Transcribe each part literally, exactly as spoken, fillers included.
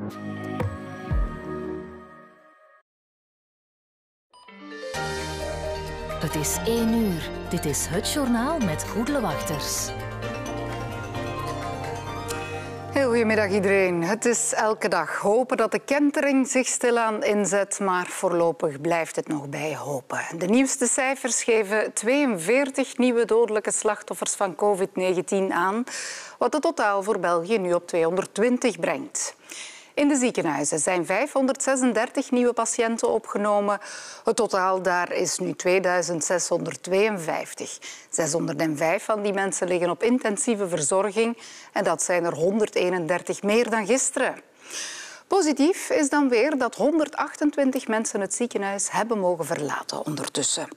Het is één uur. Dit is het journaal met Goedele Wachters. Heel goedemiddag iedereen. Het is elke dag hopen dat de kentering zich stilaan inzet, maar voorlopig blijft het nog bij hopen. De nieuwste cijfers geven tweeënveertig nieuwe dodelijke slachtoffers van covid negentien aan, wat het totaal voor België nu op tweehonderdtwintig brengt. In de ziekenhuizen zijn vijfhonderdzesendertig nieuwe patiënten opgenomen. Het totaal daar is nu tweeduizend zeshonderdtweeënvijftig. zeshonderdvijf van die mensen liggen op intensieve verzorging en dat zijn er honderdeenendertig meer dan gisteren. Positief is dan weer dat honderdachtentwintig mensen het ziekenhuis hebben mogen verlaten ondertussen.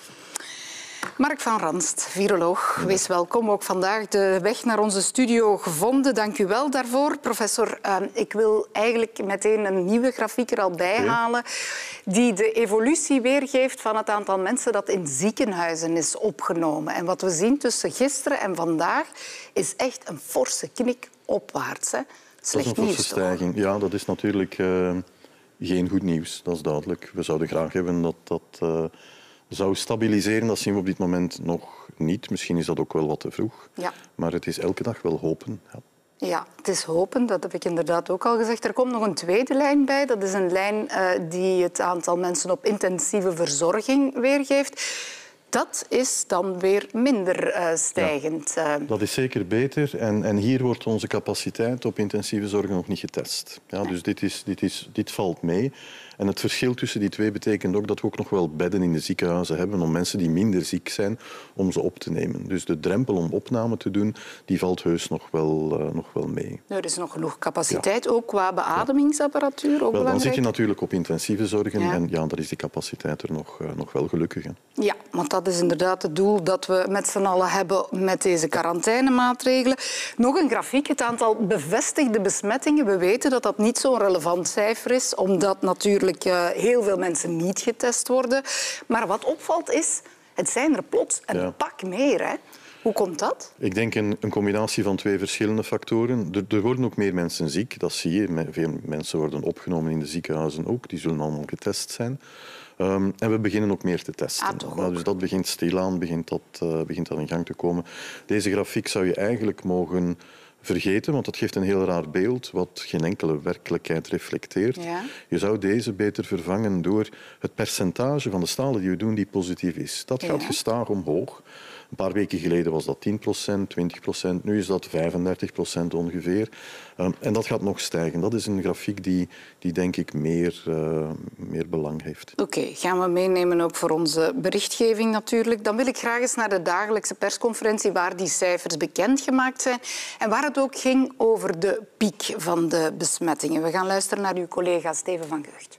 Mark van Ranst, viroloog, wees welkom. Ook vandaag de weg naar onze studio gevonden. Dank u wel daarvoor. Professor, uh, ik wil eigenlijk meteen een nieuwe grafiek er al bij halen die de evolutie weergeeft van het aantal mensen dat in ziekenhuizen is opgenomen. En wat we zien tussen gisteren en vandaag is echt een forse knik opwaarts. Hè? Slecht dat is een nieuws, forse stijging. Ja, dat is natuurlijk uh, geen goed nieuws. Dat is duidelijk. We zouden graag hebben dat dat... Uh, zou stabiliseren, dat zien we op dit moment nog niet. Misschien is dat ook wel wat te vroeg. Ja. Maar het is elke dag wel hopen. Ja. Ja, het is hopen. Dat heb ik inderdaad ook al gezegd. Er komt nog een tweede lijn bij. Dat is een lijn uh, die het aantal mensen op intensieve verzorging weergeeft. Dat is dan weer minder uh, stijgend. Ja, dat is zeker beter. En, en hier wordt onze capaciteit op intensieve zorg nog niet getest. Ja, dus dit, is, dit, is, dit valt mee. En het verschil tussen die twee betekent ook dat we ook nog wel bedden in de ziekenhuizen hebben om mensen die minder ziek zijn, om ze op te nemen. Dus de drempel om opname te doen, die valt heus nog wel, uh, nog wel mee. Er is nog genoeg capaciteit, ja. Ook qua beademingsapparatuur. Ook wel, belangrijk. Dan zit je natuurlijk op intensieve zorgen ja. en ja, daar is die capaciteit er nog, uh, nog wel gelukkig. Hè. Ja, want dat is inderdaad het doel dat we met z'n allen hebben met deze quarantainemaatregelen. Nog een grafiek, het aantal bevestigde besmettingen. We weten dat dat niet zo'n relevant cijfer is, omdat natuurlijk Uh, heel veel mensen niet getest worden. Maar wat opvalt is, het zijn er plots een ja. pak meer. Hè? Hoe komt dat? Ik denk een, een combinatie van twee verschillende factoren. Er, er worden ook meer mensen ziek, dat zie je. Veel mensen worden opgenomen in de ziekenhuizen ook. Die zullen allemaal getest zijn. Um, en we beginnen ook meer te testen. Ah, toch nou, dus dat begint stilaan, begint dat, uh, begint dat in gang te komen. Deze grafiek zou je eigenlijk mogen vergeten, want dat geeft een heel raar beeld wat geen enkele werkelijkheid reflecteert. Ja. Je zou deze beter vervangen door het percentage van de stalen die we doen die positief is. Dat gaat ja. gestaag omhoog. Een paar weken geleden was dat tien procent, twintig procent. Nu is dat vijfendertig procent ongeveer. Um, en dat gaat nog stijgen. Dat is een grafiek die, die denk ik, meer, uh, meer belang heeft. Oké, okay, gaan we meenemen ook voor onze berichtgeving natuurlijk. Dan wil ik graag eens naar de dagelijkse persconferentie waar die cijfers bekendgemaakt zijn en waar het ook ging over de piek van de besmettingen. We gaan luisteren naar uw collega Steven van Gucht.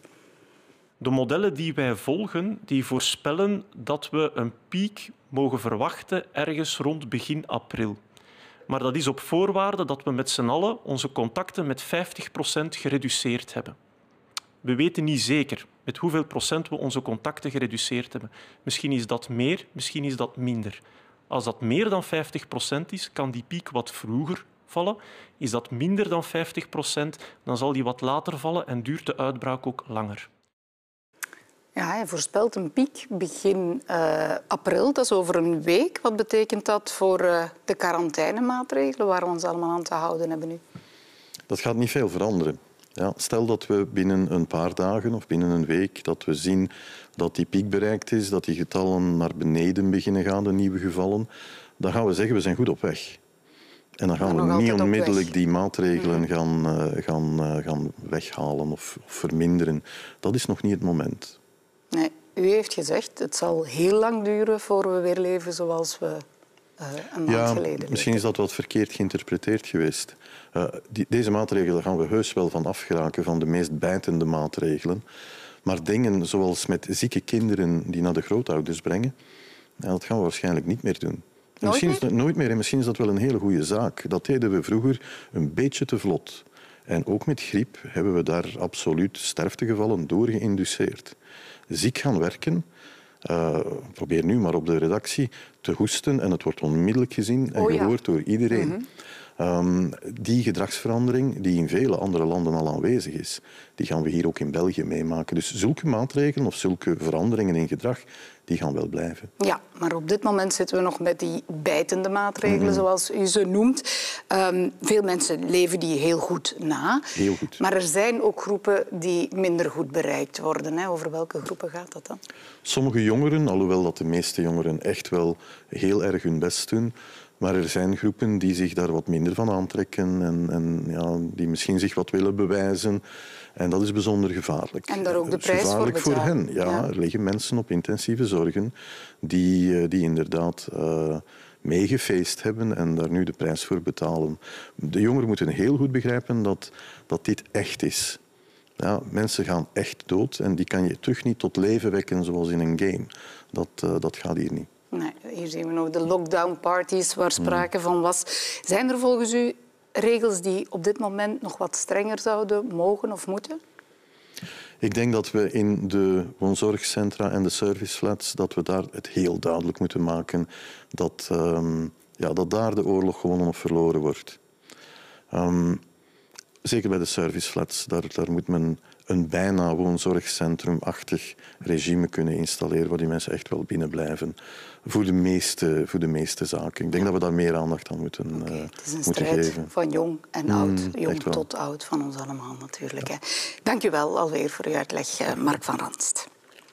De modellen die wij volgen, die voorspellen dat we een piek mogen verwachten ergens rond begin april. Maar dat is op voorwaarde dat we met z'n allen onze contacten met vijftig procent gereduceerd hebben. We weten niet zeker met hoeveel procent we onze contacten gereduceerd hebben. Misschien is dat meer, misschien is dat minder. Als dat meer dan vijftig procent is, kan die piek wat vroeger vallen. Is dat minder dan vijftig procent, dan zal die wat later vallen en duurt de uitbraak ook langer. Ja, hij voorspelt een piek begin uh, april, dat is over een week. Wat betekent dat voor uh, de quarantainemaatregelen waar we ons allemaal aan te houden hebben nu? Dat gaat niet veel veranderen. Ja, stel dat we binnen een paar dagen of binnen een week dat we zien dat die piek bereikt is, dat die getallen naar beneden beginnen gaan, de nieuwe gevallen, dan gaan we zeggen we zijn goed op weg. En dan gaan we niet onmiddellijk die maatregelen gaan, uh, gaan, uh, gaan weghalen of, of verminderen. Dat is nog niet het moment. Nee, u heeft gezegd, het zal heel lang duren voor we weer leven zoals we uh, een maand ja, geleden leven. Misschien is dat wat verkeerd geïnterpreteerd geweest. Uh, die, deze maatregelen gaan we heus wel van afgeraken, van de meest bijtende maatregelen. Maar dingen zoals met zieke kinderen die naar de grootouders brengen, ja, dat gaan we waarschijnlijk niet meer doen. Nooit misschien meer? Is dat, nooit meer. En misschien is dat wel een hele goede zaak. Dat deden we vroeger een beetje te vlot. En ook met griep hebben we daar absoluut sterftegevallen door geïnduceerd. Ziek gaan werken, uh, probeer nu maar op de redactie te hoesten en het wordt onmiddellijk gezien en oh, ja. gehoord door iedereen. Mm-hmm. Um, die gedragsverandering, die in vele andere landen al aanwezig is, die gaan we hier ook in België meemaken. Dus zulke maatregelen of zulke veranderingen in gedrag, die gaan wel blijven. Ja, maar op dit moment zitten we nog met die bijtende maatregelen, mm-hmm. zoals u ze noemt. Um, veel mensen leven die heel goed na. Heel goed. Maar er zijn ook groepen die minder goed bereikt worden. Hè? Over welke groepen gaat dat dan? Sommige jongeren, alhoewel dat de meeste jongeren echt wel heel erg hun best doen, maar er zijn groepen die zich daar wat minder van aantrekken en, en ja, die misschien zich wat willen bewijzen. En dat is bijzonder gevaarlijk. En daar ook de prijs gevaarlijk voor betalen. voor hen. Ja, ja. Er liggen mensen op intensieve zorgen die, die inderdaad uh, meegefeest hebben en daar nu de prijs voor betalen. De jongeren moeten heel goed begrijpen dat, dat dit echt is. Ja, mensen gaan echt dood en die kan je terug niet tot leven wekken zoals in een game. Dat, uh, dat gaat hier niet. Nee, hier zien we nog de lockdown-parties waar sprake van was. Zijn er volgens u regels die op dit moment nog wat strenger zouden mogen of moeten? Ik denk dat we in de woonzorgcentra en de serviceflats dat we daar het heel duidelijk moeten maken dat, um, ja, dat daar de oorlog gewonnen of verloren wordt. Um, zeker bij de serviceflats, daar, daar moet men een bijna woonzorgcentrumachtig regime kunnen installeren waar die mensen echt wel binnen blijven. Voor de meeste, voor de meeste zaken. Ik denk dat we daar meer aandacht aan moeten, okay, uh, het is een moeten strijd geven. Van jong en oud, mm, jong tot oud, van ons allemaal natuurlijk. Ja. Hè. Dank u wel alweer voor uw uitleg, Mark van Ranst.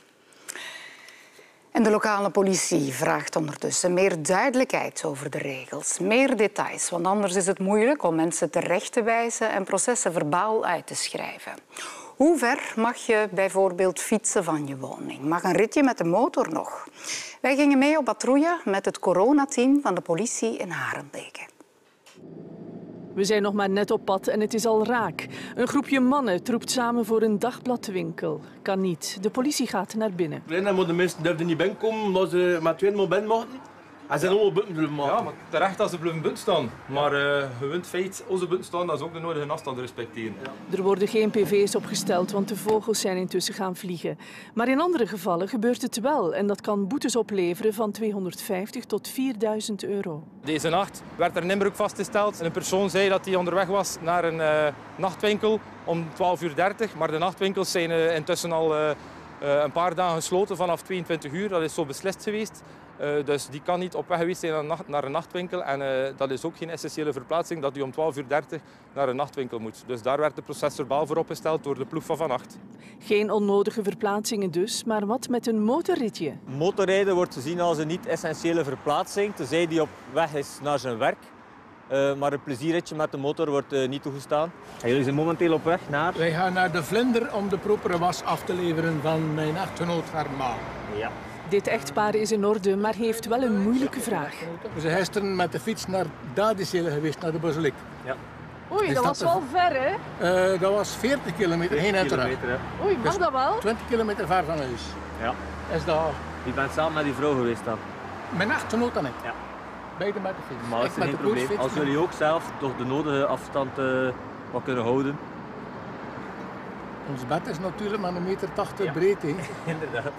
En de lokale politie vraagt ondertussen meer duidelijkheid over de regels, meer details, want anders is het moeilijk om mensen terecht te wijzen en processen verbaal uit te schrijven. Hoe ver mag je bijvoorbeeld fietsen van je woning? Mag een ritje met de motor nog? Wij gingen mee op patrouille met het coronateam van de politie in Harenbeke. We zijn nog maar net op pad en het is al raak. Een groepje mannen troept samen voor een dagbladwinkel. Kan niet. De politie gaat naar binnen. De mensen durfden niet binnenkomen omdat ze met twee moment mochten. En ze zijn allemaal buiten blijven maken. Ja, maar terecht als ze blijven buiten staan. Maar uh, gewoon het feit, als ze buiten staan, dat is ook de nodige afstand respecteren. Ja. Er worden geen P V's opgesteld, want de vogels zijn intussen gaan vliegen. Maar in andere gevallen gebeurt het wel. En dat kan boetes opleveren van tweehonderdvijftig tot vierduizend euro. Deze nacht werd er een inbreuk vastgesteld. Een persoon zei dat hij onderweg was naar een uh, nachtwinkel om twaalf uur dertig. Maar de nachtwinkels zijn uh, intussen al uh, uh, een paar dagen gesloten vanaf tweeëntwintig uur. Dat is zo beslist geweest. Uh, dus die kan niet op weg geweest zijn naar een nachtwinkel. En uh, dat is ook geen essentiële verplaatsing dat u om twaalf uur dertig naar een nachtwinkel moet. Dus daar werd de procesverbaal voor opgesteld door de ploeg van vannacht. Geen onnodige verplaatsingen dus, maar wat met een motorritje? Motorrijden wordt gezien als een niet-essentiële verplaatsing, tenzij die op weg is naar zijn werk. Uh, maar een plezierritje met de motor wordt uh, niet toegestaan. En jullie zijn momenteel op weg naar? Wij gaan naar de Vlinder om de propere was af te leveren van mijn echtgenoot Harma. Ja. Dit echtpaar is in orde, maar heeft wel een moeilijke vraag. We zijn gisteren met de fiets naar Dadisele geweest, naar de Boselijk. Ja. Oei, dat, dat was wel ver, hè? Uh, dat was veertig kilometer heen en terug. Oei, mag dat wel? twintig kilometer ver van huis. Ja. Is dat... Je bent samen met die vrouw geweest dan? Mijn echtgenoot en ik. Ja. Beide met de fiets. Maar dat is geen probleem. Als jullie ook zelf toch de nodige afstand uh, wat kunnen houden. Ons bed is natuurlijk maar een meter tachtig ja. breed. He. Inderdaad.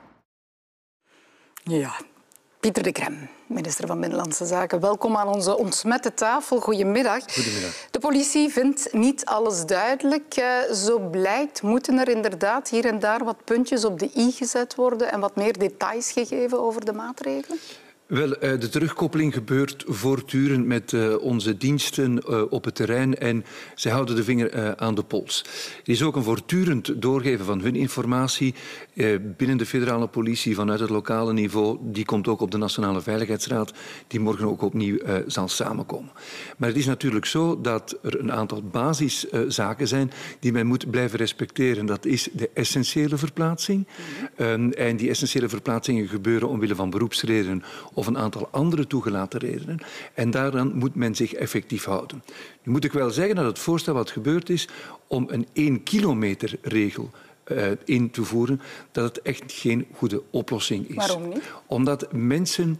Ja, Pieter de Krem, minister van Binnenlandse Zaken. Welkom aan onze ontsmette tafel. Goedemiddag. Goedemiddag. De politie vindt niet alles duidelijk. Uh, zo blijkt, moeten er inderdaad hier en daar wat puntjes op de i gezet worden en wat meer details gegeven over de maatregelen? Wel, de terugkoppeling gebeurt voortdurend met onze diensten op het terrein en zij houden de vinger aan de pols. Er is ook een voortdurend doorgeven van hun informatie binnen de federale politie vanuit het lokale niveau. Die komt ook op de Nationale Veiligheidsraad, die morgen ook opnieuw zal samenkomen. Maar het is natuurlijk zo dat er een aantal basiszaken zijn die men moet blijven respecteren. Dat is de essentiële verplaatsing. En die essentiële verplaatsingen gebeuren omwille van beroepsredenen of een aantal andere toegelaten redenen. En daaraan moet men zich effectief houden. Nu moet ik wel zeggen dat het voorstel wat gebeurd is om een één kilometer regel uh, in te voeren, dat het echt geen goede oplossing is. Waarom niet? Omdat mensen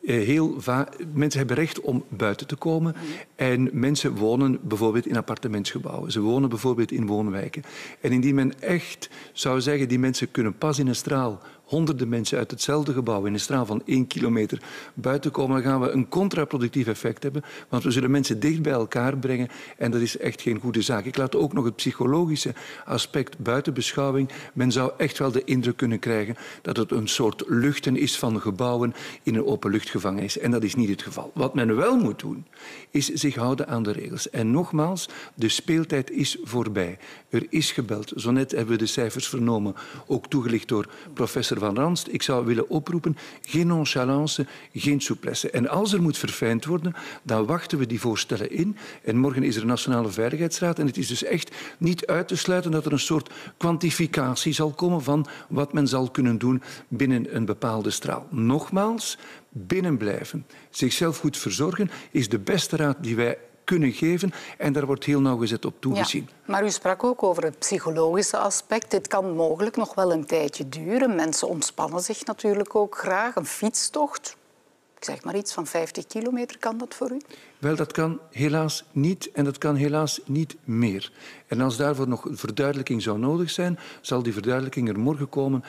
heel va- mensen hebben recht om buiten te komen. En mensen wonen bijvoorbeeld in appartementsgebouwen. Ze wonen bijvoorbeeld in woonwijken. En indien men echt zou zeggen, die mensen kunnen pas in een straal honderden mensen uit hetzelfde gebouw in een straal van één kilometer buiten komen, dan gaan we een contraproductief effect hebben. Want we zullen mensen dicht bij elkaar brengen en dat is echt geen goede zaak. Ik laat ook nog het psychologische aspect buiten beschouwing. Men zou echt wel de indruk kunnen krijgen dat het een soort luchten is van gebouwen in een openluchtgevangenis. En dat is niet het geval. Wat men wel moet doen, is zich houden aan de regels. En nogmaals, de speeltijd is voorbij. Er is gebeld. Zo net hebben we de cijfers vernomen, ook toegelicht door professor Van Ranst. Ik zou willen oproepen, geen nonchalance, geen souplesse. En als er moet verfijnd worden, dan wachten we die voorstellen in. En morgen is er een Nationale Veiligheidsraad. En het is dus echt niet uit te sluiten dat er een soort kwantificatie zal komen van wat men zal kunnen doen binnen een bepaalde straal. Nogmaals, binnenblijven, zichzelf goed verzorgen, is de beste raad die wij kunnen geven en daar wordt heel nauwgezet op toegezien. Ja, maar u sprak ook over het psychologische aspect. Dit kan mogelijk nog wel een tijdje duren. Mensen ontspannen zich natuurlijk ook graag. Een fietstocht, ik zeg maar iets van vijftig kilometer, kan dat voor u? Wel, dat kan helaas niet en dat kan helaas niet meer. En als daarvoor nog een verduidelijking zou nodig zijn, zal die verduidelijking er morgen komen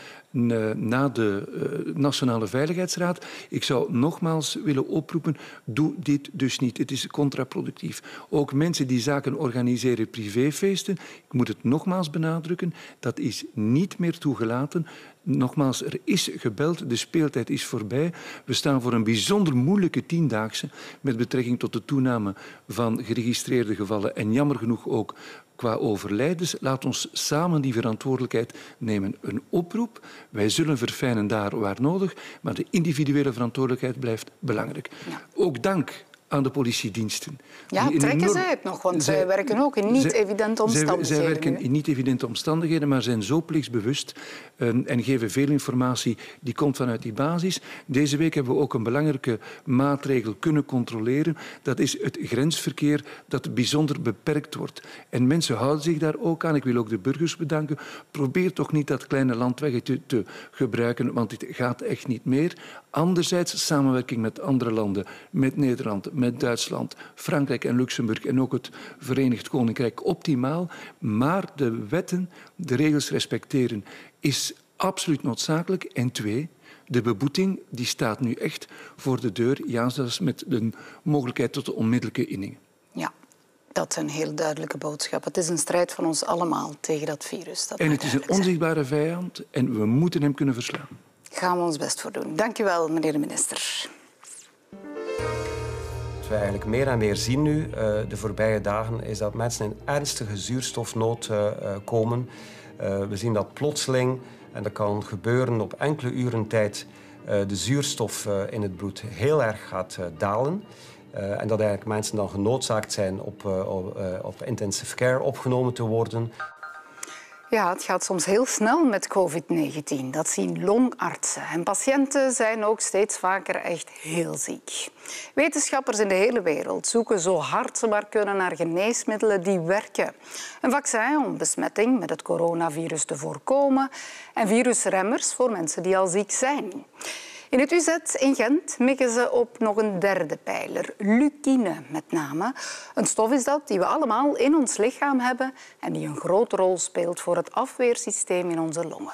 na de uh, Nationale Veiligheidsraad. Ik zou nogmaals willen oproepen, doe dit dus niet. Het is contraproductief. Ook mensen die zaken organiseren, privéfeesten, ik moet het nogmaals benadrukken, dat is niet meer toegelaten. Nogmaals, er is gebeld, de speeltijd is voorbij. We staan voor een bijzonder moeilijke tiendaagse met betrekking tot de toename van geregistreerde gevallen en jammer genoeg ook qua overlijdens. Laat ons samen die verantwoordelijkheid nemen. Een oproep. Wij zullen verfijnen daar waar nodig, maar de individuele verantwoordelijkheid blijft belangrijk. Ja. Ook dank aan de politiediensten. Ja, trekken enorm... zij het nog? Want zij, zij werken ook in niet-evidente omstandigheden. Zij, zij werken in niet-evidente omstandigheden, maar zijn zo plichtsbewust um, en geven veel informatie die komt vanuit die basis. Deze week hebben we ook een belangrijke maatregel kunnen controleren. Dat is het grensverkeer dat bijzonder beperkt wordt. En mensen houden zich daar ook aan. Ik wil ook de burgers bedanken. Probeer toch niet dat kleine landweggetje te gebruiken, want dit gaat echt niet meer. Anderzijds samenwerking met andere landen, met Nederland, met Duitsland, Frankrijk en Luxemburg en ook het Verenigd Koninkrijk optimaal. Maar de wetten, de regels respecteren is absoluut noodzakelijk. En twee, de beboeting die staat nu echt voor de deur. Ja, zelfs met de mogelijkheid tot de onmiddellijke inning. Ja, dat is een heel duidelijke boodschap. Het is een strijd van ons allemaal tegen dat virus. Dat en het is een onzichtbare vijand en we moeten hem kunnen verslaan. Gaan we ons best voor doen. Dank u wel, meneer de minister. Wat we eigenlijk meer en meer zien nu, uh, de voorbije dagen, is dat mensen in ernstige zuurstofnood uh, uh, komen. Uh, we zien dat plotseling, en dat kan gebeuren op enkele uren tijd, uh, de zuurstof uh, in het bloed heel erg gaat uh, dalen. Uh, en dat eigenlijk mensen dan genoodzaakt zijn op, uh, op, uh, op intensive care opgenomen te worden. Ja, het gaat soms heel snel met covid negentien. Dat zien longartsen. En patiënten zijn ook steeds vaker echt heel ziek. Wetenschappers in de hele wereld zoeken zo hard ze maar kunnen naar geneesmiddelen die werken. Een vaccin om besmetting met het coronavirus te voorkomen en virusremmers voor mensen die al ziek zijn. In het U Z in Gent mikken ze op nog een derde pijler, leucine met name. Een stof is dat die we allemaal in ons lichaam hebben en die een grote rol speelt voor het afweersysteem in onze longen.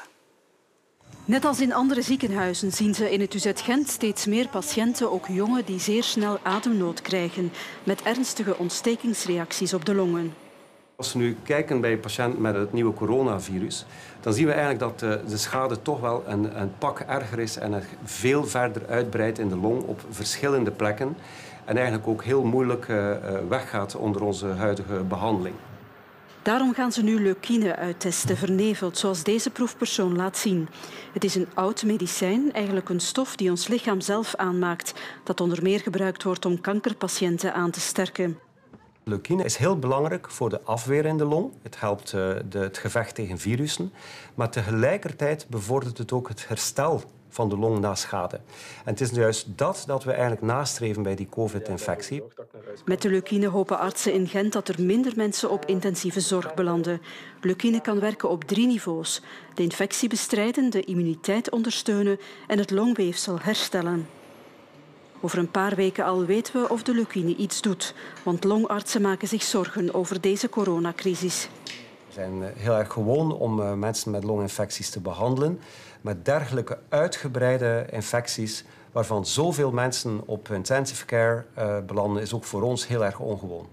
Net als in andere ziekenhuizen zien ze in het U Z Gent steeds meer patiënten, ook jongen, die zeer snel ademnood krijgen, met ernstige ontstekingsreacties op de longen. Als we nu kijken bij patiënten met het nieuwe coronavirus, dan zien we eigenlijk dat de, de schade toch wel een, een pak erger is en het veel verder uitbreidt in de long op verschillende plekken. En eigenlijk ook heel moeilijk uh, weggaat onder onze huidige behandeling. Daarom gaan ze nu leucine uittesten, verneveld, zoals deze proefpersoon laat zien. Het is een oud medicijn, eigenlijk een stof die ons lichaam zelf aanmaakt, dat onder meer gebruikt wordt om kankerpatiënten aan te sterken. Leucine is heel belangrijk voor de afweer in de long. Het helpt uh, de, het gevecht tegen virussen. Maar tegelijkertijd bevordert het ook het herstel van de long na schade. En het is juist dat dat we eigenlijk nastreven bij die covid-infectie. Met de leucine hopen artsen in Gent dat er minder mensen op intensieve zorg belanden. Leucine kan werken op drie niveaus. De infectie bestrijden, de immuniteit ondersteunen en het longweefsel herstellen. Over een paar weken al weten we of de Lukine iets doet. Want longartsen maken zich zorgen over deze coronacrisis. We zijn heel erg gewoon om mensen met longinfecties te behandelen. Met dergelijke uitgebreide infecties, waarvan zoveel mensen op intensive care uh, belanden, is ook voor ons heel erg ongewoon.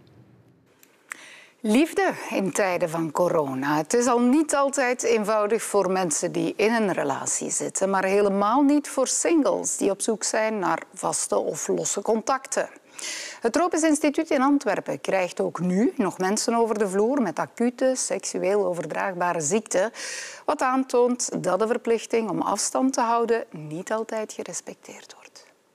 Liefde in tijden van corona. Het is al niet altijd eenvoudig voor mensen die in een relatie zitten, maar helemaal niet voor singles die op zoek zijn naar vaste of losse contacten. Het Tropisch Instituut in Antwerpen krijgt ook nu nog mensen over de vloer met acute, seksueel overdraagbare ziekten, wat aantoont dat de verplichting om afstand te houden niet altijd gerespecteerd wordt.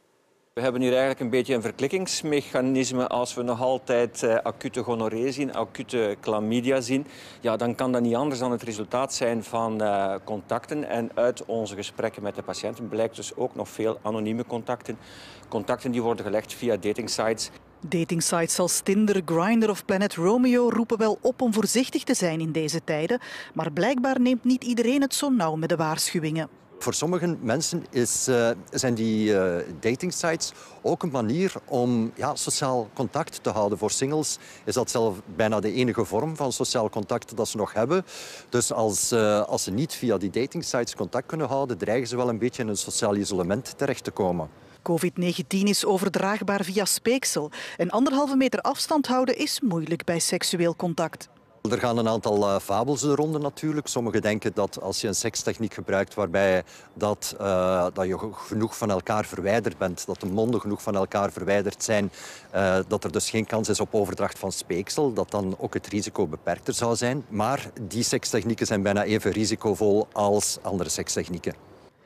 We hebben hier eigenlijk een beetje een verklikkingsmechanisme. Als we nog altijd uh, acute gonorree zien, acute chlamydia zien, ja, dan kan dat niet anders dan het resultaat zijn van uh, contacten. En uit onze gesprekken met de patiënten blijkt dus ook nog veel anonieme contacten. Contacten die worden gelegd via datingsites. Datingsites als Tinder, Grindr of Planet Romeo roepen wel op om voorzichtig te zijn in deze tijden. Maar blijkbaar neemt niet iedereen het zo nauw met de waarschuwingen. Voor sommige mensen is, uh, zijn die uh, datingsites ook een manier om ja, sociaal contact te houden. Voor singles is dat zelf bijna de enige vorm van sociaal contact dat ze nog hebben. Dus als, uh, als ze niet via die datingsites contact kunnen houden, dreigen ze wel een beetje in een sociaal isolement terecht te komen. covid negentien is overdraagbaar via speeksel. En anderhalve meter afstand houden is moeilijk bij seksueel contact. Er gaan een aantal uh, fabels de ronde natuurlijk. Sommigen denken dat als je een sekstechniek gebruikt waarbij dat, uh, dat je genoeg van elkaar verwijderd bent, dat de monden genoeg van elkaar verwijderd zijn, uh, dat er dus geen kans is op overdracht van speeksel, dat dan ook het risico beperkter zou zijn. Maar die sekstechnieken zijn bijna even risicovol als andere sekstechnieken.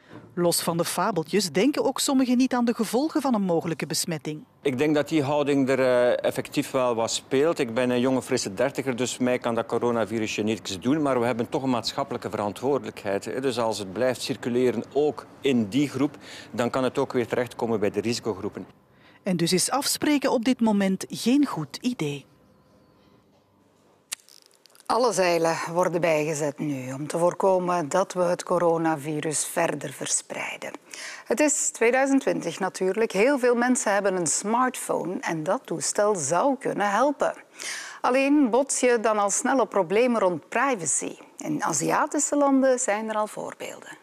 Los van de fabeltjes denken ook sommigen niet aan de gevolgen van een mogelijke besmetting. Ik denk dat die houding er uh, effectief wel wat speelt. Ik ben een jonge, frisse dertiger, dus mij kan dat coronavirusje niets doen. Maar we hebben toch een maatschappelijke verantwoordelijkheid. Hè. Dus als het blijft circuleren, ook in die groep, dan kan het ook weer terechtkomen bij de risicogroepen. En dus is afspreken op dit moment geen goed idee. Alle zeilen worden bijgezet nu om te voorkomen dat we het coronavirus verder verspreiden. Het is tweeduizend twintig natuurlijk. Heel veel mensen hebben een smartphone en dat toestel zou kunnen helpen. Alleen bots je dan al snel op problemen rond privacy. In Aziatische landen zijn er al voorbeelden.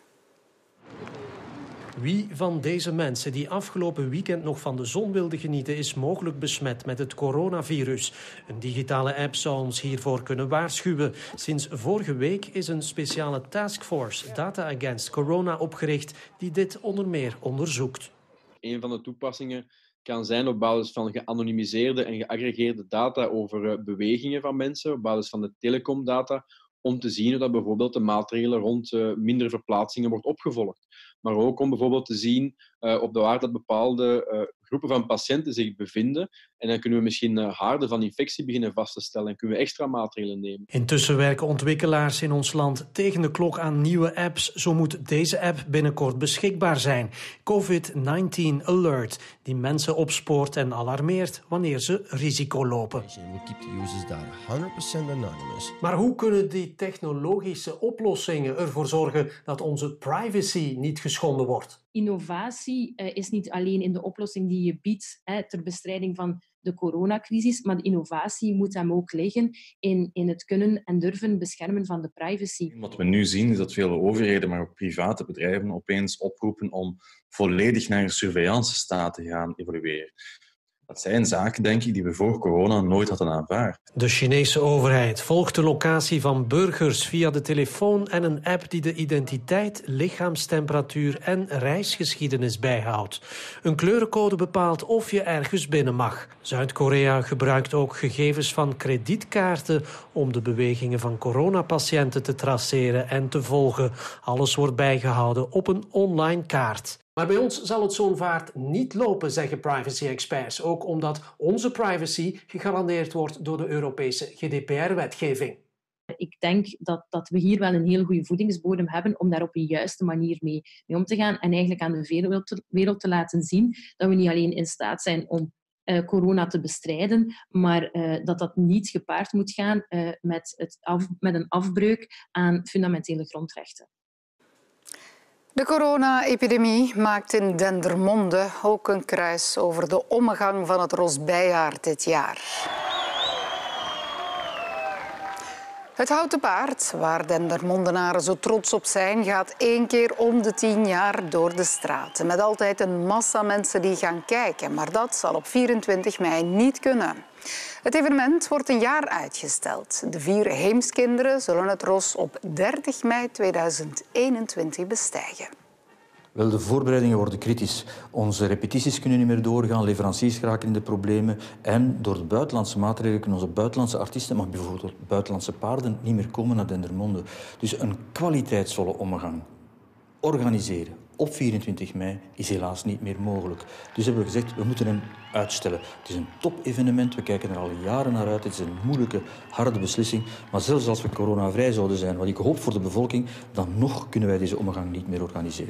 Wie van deze mensen die afgelopen weekend nog van de zon wilden genieten is mogelijk besmet met het coronavirus? Een digitale app zou ons hiervoor kunnen waarschuwen. Sinds vorige week is een speciale taskforce Data Against Corona opgericht die dit onder meer onderzoekt. Een van de toepassingen kan zijn op basis van geanonimiseerde en geaggregeerde data over bewegingen van mensen, op basis van de telecomdata, om te zien hoe dat bijvoorbeeld de maatregelen rond uh, minder verplaatsingen wordt opgevolgd. Maar ook om bijvoorbeeld te zien uh, op de waar dat bepaalde uh, groepen van patiënten zich bevinden. En dan kunnen we misschien uh, haarden van infectie beginnen vast te stellen en kunnen we extra maatregelen nemen. Intussen werken ontwikkelaars in ons land tegen de klok aan nieuwe apps. Zo moet deze app binnenkort beschikbaar zijn. covid negentien Alert, die mensen opspoort en alarmeert wanneer ze risico lopen. Maar hoe kunnen die technologische oplossingen ervoor zorgen dat onze privacy niet geschonden wordt? Innovatie uh, is niet alleen in de oplossing die je biedt hè, ter bestrijding van de coronacrisis, maar de innovatie moet hem ook liggen in, in het kunnen en durven beschermen van de privacy. Wat we nu zien is dat veel overheden, maar ook private bedrijven opeens oproepen om volledig naar een surveillance-staat te gaan evolueren. Dat zijn zaken, denk ik, die we voor corona nooit hadden aanvaard. De Chinese overheid volgt de locatie van burgers via de telefoon en een app die de identiteit, lichaamstemperatuur en reisgeschiedenis bijhoudt. Een kleurencode bepaalt of je ergens binnen mag. Zuid-Korea gebruikt ook gegevens van kredietkaarten om de bewegingen van coronapatiënten te traceren en te volgen. Alles wordt bijgehouden op een online kaart. Maar bij ons zal het zo'n vaart niet lopen, zeggen privacy-experts. Ook omdat onze privacy gegarandeerd wordt door de Europese G D P R-wetgeving. Ik denk dat, dat we hier wel een heel goede voedingsbodem hebben om daar op een juiste manier mee, mee om te gaan. En eigenlijk aan de wereld te, wereld te laten zien dat we niet alleen in staat zijn om uh, corona te bestrijden, maar uh, dat dat niet gepaard moet gaan uh, met, het af, met een afbreuk aan fundamentele grondrechten. De corona-epidemie maakt in Dendermonde ook een kruis over de omgang van het Rosbijjaar dit jaar. Het Houten Paard, waar Dendermondenaren zo trots op zijn, gaat één keer om de tien jaar door de straten. Met altijd een massa mensen die gaan kijken. Maar dat zal op vierentwintig mei niet kunnen. Het evenement wordt een jaar uitgesteld. De vier Heemskinderen zullen het Ros op dertig mei tweeduizend eenentwintig bestijgen. Wel, de voorbereidingen worden kritisch. Onze repetities kunnen niet meer doorgaan, leveranciers raken in de problemen. En door de buitenlandse maatregelen kunnen onze buitenlandse artiesten, maar bijvoorbeeld buitenlandse paarden, niet meer komen naar Dendermonde. Dus een kwaliteitsvolle omgang organiseren op vierentwintig mei is helaas niet meer mogelijk. Dus hebben we gezegd, we moeten hem uitstellen. Het is een top-evenement, we kijken er al jaren naar uit. Het is een moeilijke, harde beslissing. Maar zelfs als we coronavrij zouden zijn, wat ik hoop voor de bevolking, dan nog kunnen wij deze omgang niet meer organiseren.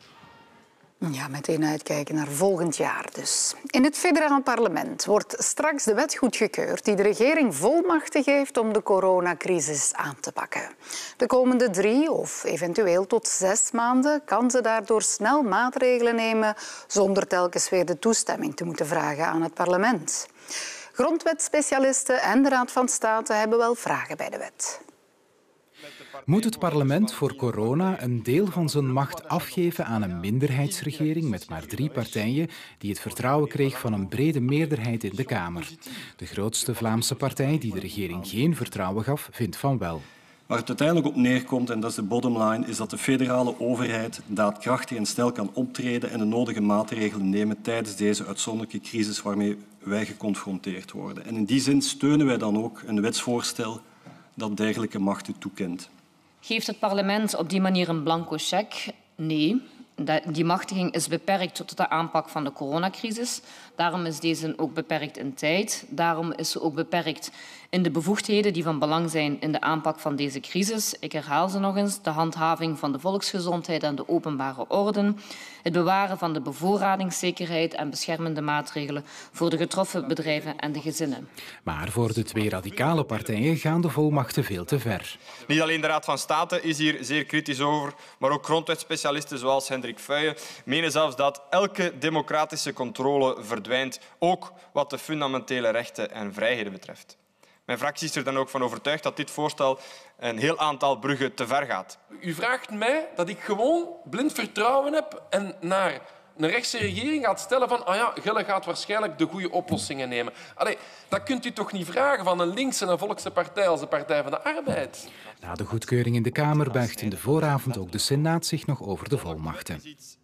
Ja, meteen uitkijken naar volgend jaar dus. In het federaal parlement wordt straks de wet goedgekeurd die de regering volmachten geeft om de coronacrisis aan te pakken. De komende drie of eventueel tot zes maanden kan ze daardoor snel maatregelen nemen zonder telkens weer de toestemming te moeten vragen aan het parlement. Grondwetspecialisten en de Raad van State hebben wel vragen bij de wet. Moet het parlement voor corona een deel van zijn macht afgeven aan een minderheidsregering met maar drie partijen die het vertrouwen kreeg van een brede meerderheid in de Kamer? De grootste Vlaamse partij die de regering geen vertrouwen gaf, vindt van wel. Waar het uiteindelijk op neerkomt, en dat is de bottom line, is dat de federale overheid daadkrachtig en snel kan optreden en de nodige maatregelen nemen tijdens deze uitzonderlijke crisis waarmee wij geconfronteerd worden. En in die zin steunen wij dan ook een wetsvoorstel dat dergelijke machten toekent. Geeft het parlement op die manier een blanco cheque? Nee. Die machtiging is beperkt tot de aanpak van de coronacrisis. Daarom is deze ook beperkt in tijd. Daarom is ze ook beperkt in de bevoegdheden die van belang zijn in de aanpak van deze crisis. Ik herhaal ze nog eens. De handhaving van de volksgezondheid en de openbare orde. Het bewaren van de bevoorradingszekerheid en beschermende maatregelen voor de getroffen bedrijven en de gezinnen. Maar voor de twee radicale partijen gaan de volmachten veel te ver. Niet alleen de Raad van State is hier zeer kritisch over, maar ook grondwetspecialisten zoals Hendrik Vuyen menen zelfs dat elke democratische controle verdwijnt, ook wat de fundamentele rechten en vrijheden betreft. Mijn fractie is er dan ook van overtuigd dat dit voorstel een heel aantal bruggen te ver gaat. U vraagt mij dat ik gewoon blind vertrouwen heb en naar een rechtse regering gaat stellen van ah ja, Gelle gaat waarschijnlijk de goede oplossingen nemen. Allee, dat kunt u toch niet vragen van een linkse en volkse partij als de Partij van de Arbeid? Na de goedkeuring in de Kamer buigt in de vooravond ook de Senaat zich nog over de volmachten.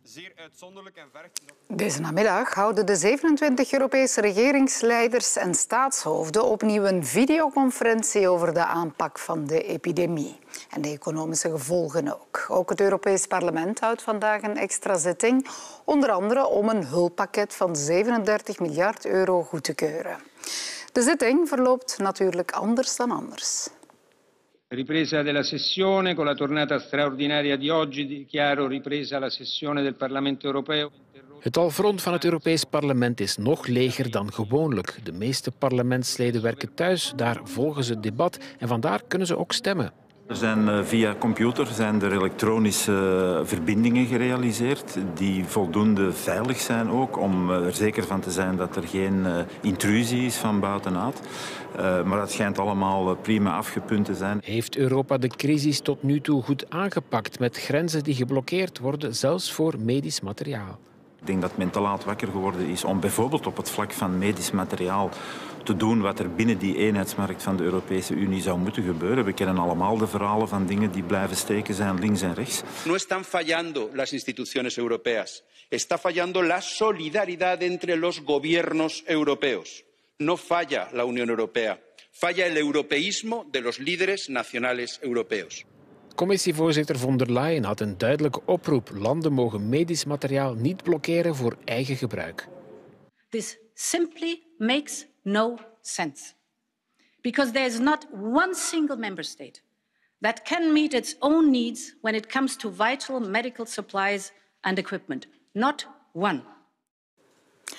Deze namiddag houden de zevenentwintig Europese regeringsleiders en staatshoofden opnieuw een videoconferentie over de aanpak van de epidemie. En de economische gevolgen ook. Ook het Europees Parlement houdt vandaag een extra zitting, onder andere om een hulppakket van zevenendertig miljard euro goed te keuren. De zitting verloopt natuurlijk anders dan anders. Ripresa della sessione con la tornata straordinaria di oggi dichiaro ripresa la sessione del Parlamento Europeo. Het alfront van het Europees Parlement is nog leger dan gewoonlijk. De meeste parlementsleden werken thuis, daar volgen ze het debat en vandaar kunnen ze ook stemmen. Er zijn uh, via computer zijn er elektronische uh, verbindingen gerealiseerd die voldoende veilig zijn ook, om uh, er zeker van te zijn dat er geen uh, intrusie is van buitenuit. Uh, maar dat schijnt allemaal uh, prima afgepunt te zijn. Heeft Europa de crisis tot nu toe goed aangepakt met grenzen die geblokkeerd worden, zelfs voor medisch materiaal? Ik denk dat men te laat wakker geworden is om bijvoorbeeld op het vlak van medisch materiaal te doen wat er binnen die eenheidsmarkt van de Europese Unie zou moeten gebeuren. We kennen allemaal de verhalen van dingen die blijven steken zijn links en rechts. No están fallando las instituciones europeas. Está fallando la solidaridad entre los gobiernos europeos. No falla la Unión Europea. Falla el europeísmo de los líderes nacionales europeos. Commissievoorzitter von der Leyen had een duidelijke oproep. Landen mogen medisch materiaal niet blokkeren voor eigen gebruik. This simply makes no sense. Because there is not one single member state that can meet its own needs when it comes to vital medical supplies and equipment. Not one.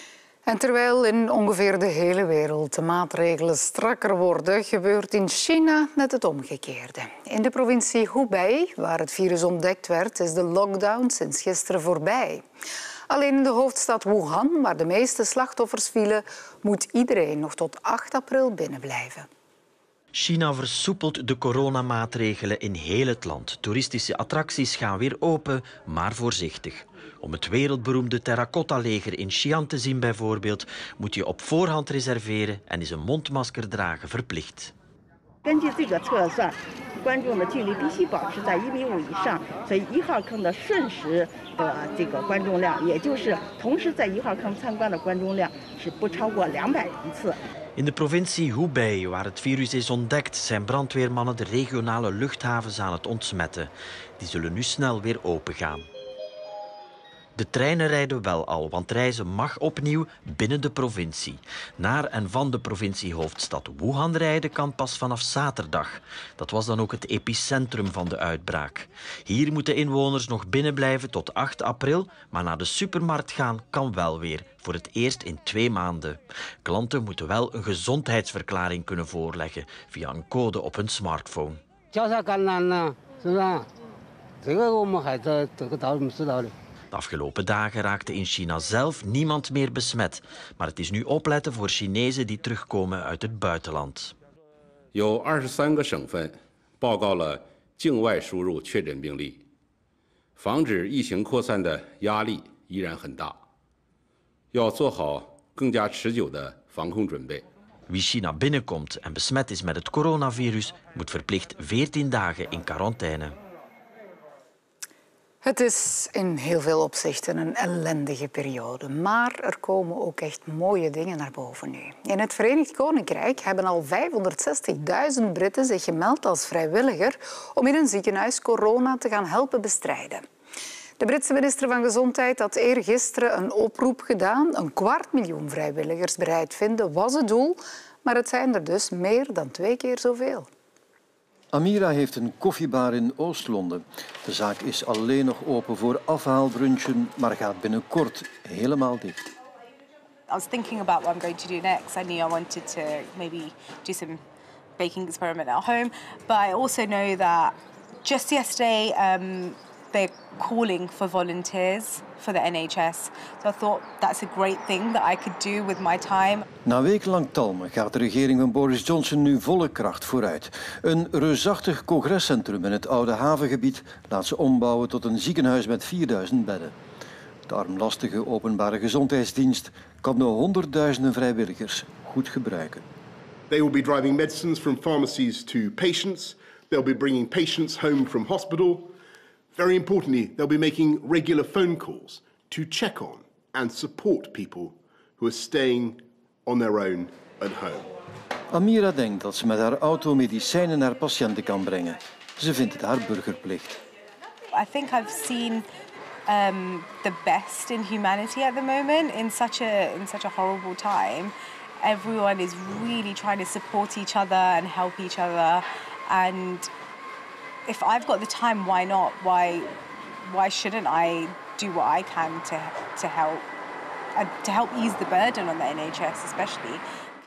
En terwijl in ongeveer de hele wereld de maatregelen strakker worden, gebeurt in China net het omgekeerde. In de provincie Hubei, waar het virus ontdekt werd, is de lockdown sinds gisteren voorbij. Alleen in de hoofdstad Wuhan, waar de meeste slachtoffers vielen, moet iedereen nog tot acht april binnenblijven. China versoepelt de coronamaatregelen in heel het land. Toeristische attracties gaan weer open, maar voorzichtig. Om het wereldberoemde terracotta-leger in Xi'an te zien bijvoorbeeld, moet je op voorhand reserveren en is een mondmasker dragen verplicht. 根据这个测算，观众的距离必须保持在一米五以上，所以一号坑的瞬时的这个观众量，也就是同时在一号坑参观的观众量是不超过两百人次。 In de provincie Hubei, waar het virus is ontdekt, zijn brandweermannen de regionale luchthavens aan het ontsmetten. Die zullen nu snel weer opengaan. De treinen rijden wel al, want reizen mag opnieuw binnen de provincie. Naar en van de provinciehoofdstad Wuhan rijden kan pas vanaf zaterdag. Dat was dan ook het epicentrum van de uitbraak. Hier moeten inwoners nog binnenblijven tot acht april, maar naar de supermarkt gaan kan wel weer, voor het eerst in twee maanden. Klanten moeten wel een gezondheidsverklaring kunnen voorleggen via een code op hun smartphone. De afgelopen dagen raakte in China zelf niemand meer besmet. Maar het is nu opletten voor Chinezen die terugkomen uit het buitenland. 有二十三个省份报告了境外输入确诊病例，防止疫情扩散的压力依然很大，要做好更加持久的防控准备。 Wie China binnenkomt en besmet is met het coronavirus, moet verplicht veertien dagen in quarantaine. Het is in heel veel opzichten een ellendige periode, maar er komen ook echt mooie dingen naar boven nu. In het Verenigd Koninkrijk hebben al vijfhonderdzestigduizend Britten zich gemeld als vrijwilliger om in een ziekenhuis corona te gaan helpen bestrijden. De Britse minister van Gezondheid had eergisteren een oproep gedaan. Een kwart miljoen vrijwilligers bereid vinden was het doel, maar het zijn er dus meer dan twee keer zoveel. Amira heeft een koffiebar in Oost-Londen. De zaak is alleen nog open voor afhaalbrunchen, maar gaat binnenkort helemaal dicht. I was thinking about what I'm going to do next. I knew I wanted to maybe do some baking experiment at home, but I also know that just yesterday um, they're calling for volunteers for the N H S. So I thought that's a great thing that I could do with my time. Na wekenlang talmen gaat de regering van Boris Johnson nu volle kracht vooruit. Een reusachtig congrescentrum in het oude havengebied laat ze ombouwen tot een ziekenhuis met vierduizend bedden. De armlastige openbare gezondheidsdienst kan de honderdduizenden vrijwilligers goed gebruiken. They will be driving medicines from pharmacies to patients. They'll be bringing patients home from hospital. Very importantly, they'll be making regular phone calls to check on and support people who are staying on their own at home. Amira denkt dat ze met haar auto medicijnen naar patiënten kan brengen. Ze vindt het haar burgerplicht. I think I've seen um, the best in humanity at the moment in such a in such a horrible time. Everyone is really trying to support each other and help each other, and if I've got the time, why not? Why, why shouldn't I do what I can to to help, uh, to help ease the burden on the N H S, especially?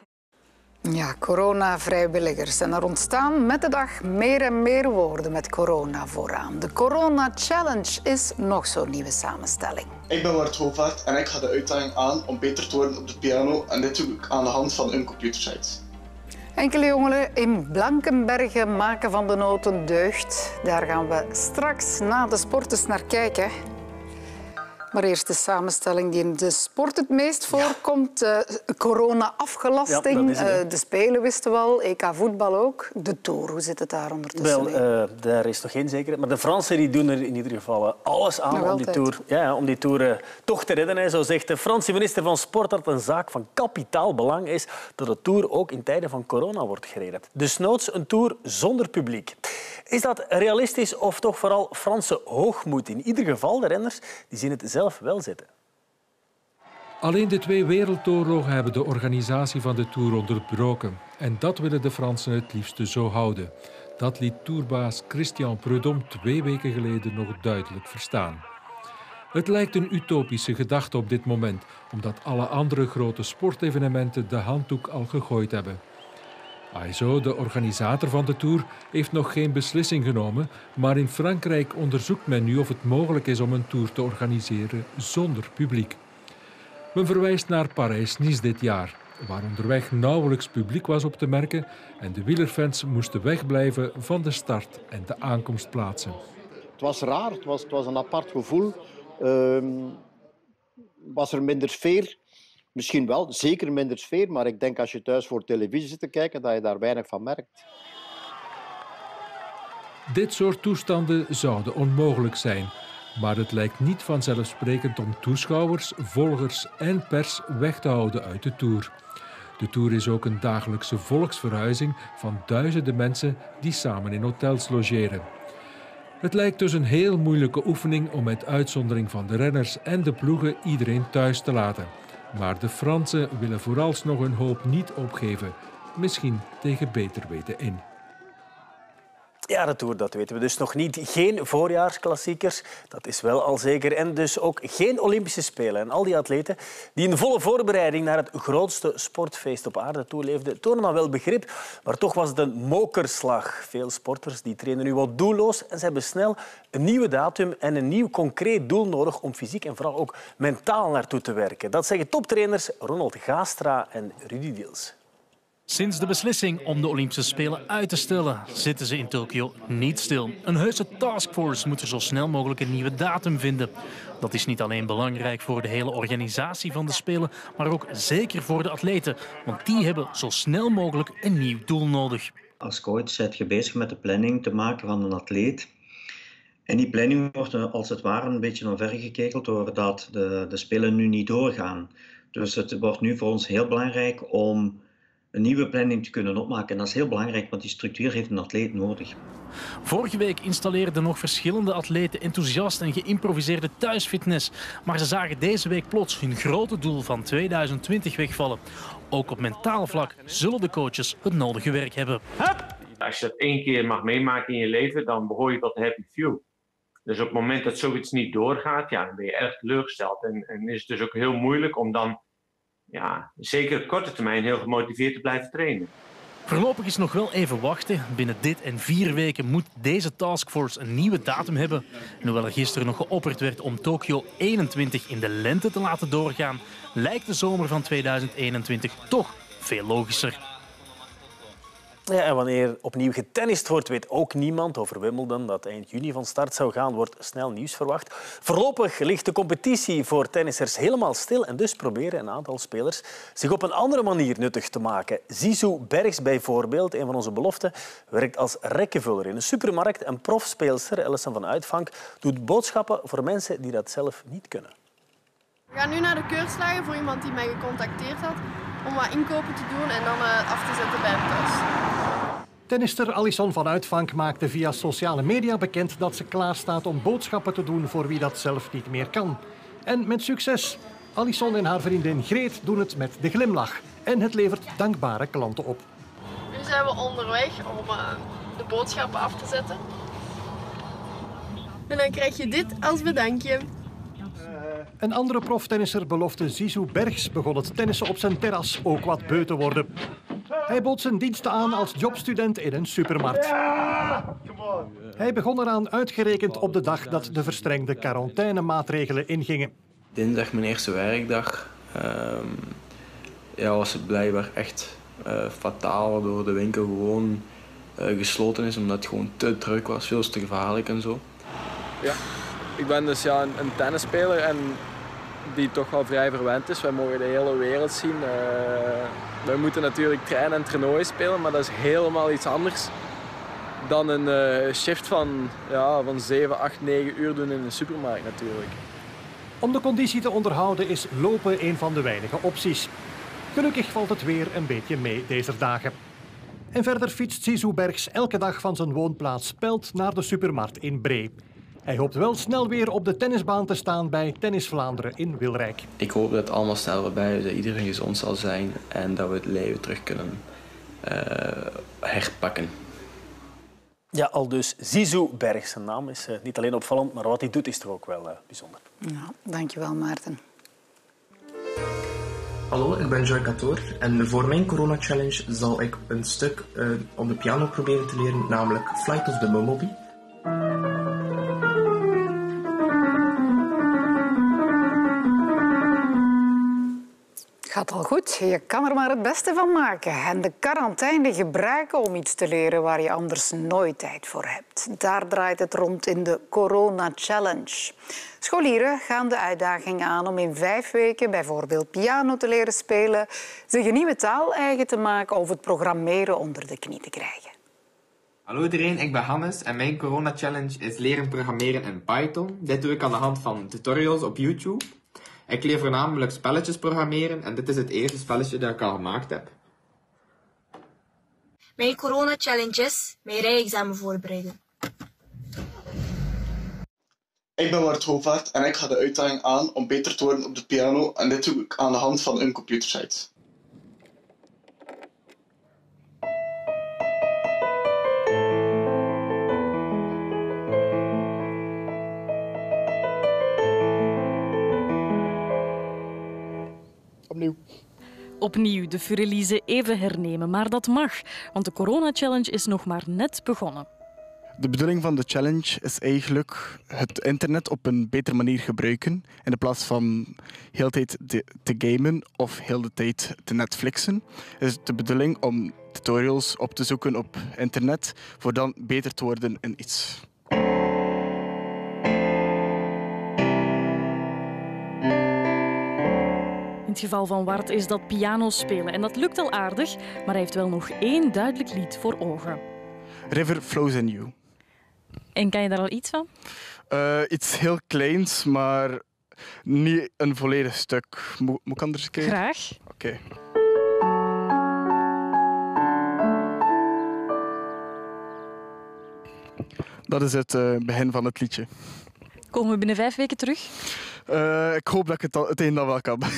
Ja, corona-vrijwilligers. En er ontstaan met de dag meer en meer woorden met corona vooraan. De Corona Challenge is nog zo'n nieuwe samenstelling. Ik ben Bart Hoovaert en ik ga de uitdaging aan om beter te worden op de piano. En dit doe ik aan de hand van een computersite. Enkele jongeren in Blankenbergen maken van de nood een deugd. Daar gaan we straks na de sporters naar kijken. Maar eerst de samenstelling die in de sport het meest voorkomt. Uh, Corona-afgelasting. Ja, uh, de Spelen wisten we al, E K voetbal ook. De Tour, hoe zit het daar ondertussen? Wel, uh, daar is nog geen zekerheid. Maar de Fransen die doen er in ieder geval alles aan om die, tour, ja, om die Tour uh, toch te redden. Hè. Zo zegt de Franse minister van Sport dat het een zaak van kapitaal belang is dat de Tour ook in tijden van corona wordt gereden. Desnoods een Tour zonder publiek. Is dat realistisch of toch vooral Franse hoogmoed? In ieder geval, de renners die zien het zelf wel zitten. Alleen de twee wereldoorlogen hebben de organisatie van de Tour onderbroken. En dat willen de Fransen het liefste zo houden. Dat liet tourbaas Christian Prudhomme twee weken geleden nog duidelijk verstaan. Het lijkt een utopische gedachte op dit moment, omdat alle andere grote sportevenementen de handdoek al gegooid hebben. A S O, de organisator van de Tour, heeft nog geen beslissing genomen, maar in Frankrijk onderzoekt men nu of het mogelijk is om een Tour te organiseren zonder publiek. Men verwijst naar Parijs-Nice dit jaar, waar onderweg nauwelijks publiek was op te merken en de wielerfans moesten wegblijven van de start- en de aankomstplaatsen. Het was raar, het was, het was een apart gevoel. Uh, was er minder sfeer? Misschien wel, zeker minder sfeer, maar ik denk als je thuis voor televisie zit te kijken, dat je daar weinig van merkt. Dit soort toestanden zouden onmogelijk zijn, maar het lijkt niet vanzelfsprekend om toeschouwers, volgers en pers weg te houden uit de Tour. De Tour is ook een dagelijkse volksverhuizing van duizenden mensen die samen in hotels logeren. Het lijkt dus een heel moeilijke oefening om met uitzondering van de renners en de ploegen iedereen thuis te laten. Maar de Fransen willen vooralsnog hun hoop niet opgeven. Misschien tegen beter weten in. Ja, de Tour, dat weten we dus nog niet. Geen voorjaarsklassiekers, dat is wel al zeker. En dus ook geen Olympische Spelen. En al die atleten die in volle voorbereiding naar het grootste sportfeest op aarde toeleefden, tonen dan wel begrip. Maar toch was het een mokerslag. Veel sporters die trainen nu wat doelloos en ze hebben snel een nieuwe datum en een nieuw concreet doel nodig om fysiek en vooral ook mentaal naartoe te werken. Dat zeggen toptrainers Ronald Gaastra en Rudy Deels. Sinds de beslissing om de Olympische Spelen uit te stellen, zitten ze in Tokio niet stil. Een heuse taskforce moet er zo snel mogelijk een nieuwe datum vinden. Dat is niet alleen belangrijk voor de hele organisatie van de Spelen, maar ook zeker voor de atleten. Want die hebben zo snel mogelijk een nieuw doel nodig. Als coach zit je bezig met de planning te maken van een atleet. En die planning wordt als het ware een beetje omvergekekeld doordat de, de Spelen nu niet doorgaan. Dus het wordt nu voor ons heel belangrijk om een nieuwe planning te kunnen opmaken. En dat is heel belangrijk, want die structuur heeft een atleet nodig. Vorige week installeerden nog verschillende atleten enthousiast en geïmproviseerde thuisfitness. Maar ze zagen deze week plots hun grote doel van tweeduizend twintig wegvallen. Ook op mentaal vlak zullen de coaches het nodige werk hebben. Als je dat één keer mag meemaken in je leven, dan behoor je tot de happy few. Dus op het moment dat zoiets niet doorgaat, ja, dan ben je erg teleurgesteld. En, en is het dus ook heel moeilijk om dan, ja, zeker op korte termijn, heel gemotiveerd te blijven trainen. Voorlopig is nog wel even wachten. Binnen dit en vier weken moet deze taskforce een nieuwe datum hebben. En hoewel er gisteren nog geopperd werd om Tokio eenentwintig in de lente te laten doorgaan, lijkt de zomer van tweeduizend eenentwintig toch veel logischer. Ja, en wanneer opnieuw getennist wordt, weet ook niemand. Over Wimbledon, dat eind juni van start zou gaan, wordt snel nieuws verwacht. Voorlopig ligt de competitie voor tennissers helemaal stil en dus proberen een aantal spelers zich op een andere manier nuttig te maken. Zizou Bergs bijvoorbeeld, een van onze beloften, werkt als rekkenvuller in een supermarkt. En profspeelster Alison van Uitvank doet boodschappen voor mensen die dat zelf niet kunnen. We gaan nu naar de keurslagen voor iemand die mij gecontacteerd had om wat inkopen te doen en dan uh, af te zetten bij hem thuis. Tennister Alison van Uitvank maakte via sociale media bekend dat ze klaar staat om boodschappen te doen voor wie dat zelf niet meer kan. En met succes. Alison en haar vriendin Greet doen het met de glimlach. En het levert dankbare klanten op. Nu zijn we onderweg om uh, de boodschappen af te zetten. En dan krijg je dit als bedankje. Een andere proftennisser, belofte Zizou Bergs, begon het tennissen op zijn terras ook wat beu te worden. Hij bood zijn diensten aan als jobstudent in een supermarkt. Hij begon eraan uitgerekend op de dag dat de verstrengde quarantainemaatregelen ingingen. Dinsdag, mijn eerste werkdag, uh, ja, was het blijkbaar echt uh, fataal, waardoor de winkel gewoon uh, gesloten is, omdat het gewoon te druk was, veel te gevaarlijk en zo. Ja, ik ben dus ja, een, een tennisspeler en die toch wel vrij verwend is. Wij mogen de hele wereld zien. Uh, wij moeten natuurlijk trainen en toernooien spelen, maar dat is helemaal iets anders dan een uh, shift van, ja, van zeven, acht, negen uur doen in een supermarkt natuurlijk. Om de conditie te onderhouden is lopen een van de weinige opties. Gelukkig valt het weer een beetje mee deze dagen. En verder fietst Zizou Bergs elke dag van zijn woonplaats Pelt naar de supermarkt in Bree. Hij hoopt wel snel weer op de tennisbaan te staan bij Tennis Vlaanderen in Wilrijk. Ik hoop dat het allemaal snel voorbij is, dat iedereen gezond zal zijn en dat we het leven terug kunnen uh, herpakken. Ja, al dus Zizou Berg. Zijn naam is uh, niet alleen opvallend, maar wat hij doet is toch ook wel uh, bijzonder. Ja, dankjewel, Maarten. Hallo, ik ben Joy Katoor en voor mijn corona-challenge zal ik een stuk uh, op de piano proberen te leren, namelijk Flight of the Bumblebee. Gaat al goed. Je kan er maar het beste van maken. En de quarantaine gebruiken om iets te leren waar je anders nooit tijd voor hebt. Daar draait het rond in de Corona Challenge. Scholieren gaan de uitdaging aan om in vijf weken bijvoorbeeld piano te leren spelen, zich een nieuwe taal eigen te maken of het programmeren onder de knie te krijgen. Hallo iedereen, ik ben Hannes en mijn Corona Challenge is leren programmeren in Python. Dit doe ik aan de hand van tutorials op YouTube. Ik leer voornamelijk spelletjes programmeren en dit is het eerste spelletje dat ik al gemaakt heb. Mijn Corona Challenge is mijn rijexamen voorbereiden. Ik ben Wart Hoovaert en ik ga de uitdaging aan om beter te worden op de piano en dit doe ik aan de hand van een computersite. Opnieuw. Opnieuw de Furelize even hernemen, maar dat mag, want de Corona Challenge is nog maar net begonnen. De bedoeling van de challenge is eigenlijk het internet op een betere manier gebruiken. In plaats van heel de tijd te gamen of heel de tijd te Netflixen. Is het de bedoeling om tutorials op te zoeken op internet voor dan beter te worden in iets. In het geval van Wart is dat piano spelen en dat lukt al aardig, maar hij heeft wel nog één duidelijk lied voor ogen. River Flows in You. En kan je daar al iets van? Uh, iets heel kleins, maar niet een volledig stuk. Mo moet ik anders kijken? Graag. Oké. Okay. Dat is het uh, begin van het liedje. Komen we binnen vijf weken terug? Uh, ik hoop dat ik het, al, het een dan wel kan.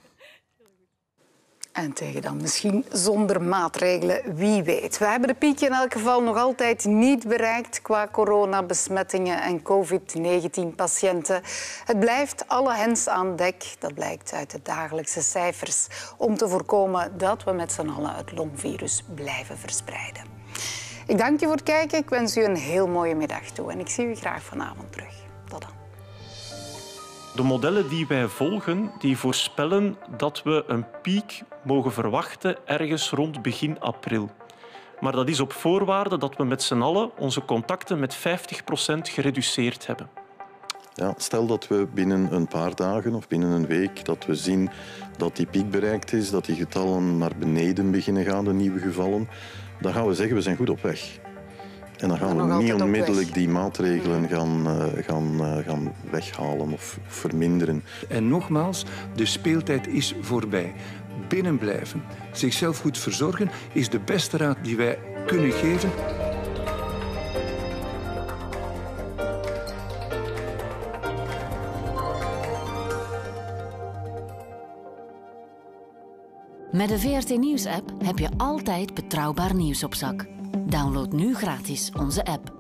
En tegen dan misschien zonder maatregelen, wie weet. We hebben de piek in elk geval nog altijd niet bereikt qua coronabesmettingen en covid negentien patiënten. Het blijft alle hens aan dek, dat blijkt uit de dagelijkse cijfers, om te voorkomen dat we met z'n allen het longvirus blijven verspreiden. Ik dank je voor het kijken, ik wens u een heel mooie middag toe en ik zie u graag vanavond terug. Tot dan. De modellen die wij volgen, die voorspellen dat we een piek mogen verwachten ergens rond begin april. Maar dat is op voorwaarde dat we met z'n allen onze contacten met vijftig procent gereduceerd hebben. Ja, stel dat we binnen een paar dagen of binnen een week dat we zien dat die piek bereikt is, dat die getallen naar beneden beginnen gaan, de nieuwe gevallen, dan gaan we zeggen we zijn goed op weg. En dan gaan we niet onmiddellijk die maatregelen gaan, uh, gaan, uh, gaan weghalen of verminderen. En nogmaals, de speeltijd is voorbij. Binnenblijven, zichzelf goed verzorgen, is de beste raad die wij kunnen geven. Met de V R T Nieuws-app heb je altijd betrouwbaar nieuws op zak. Download nu gratis onze app.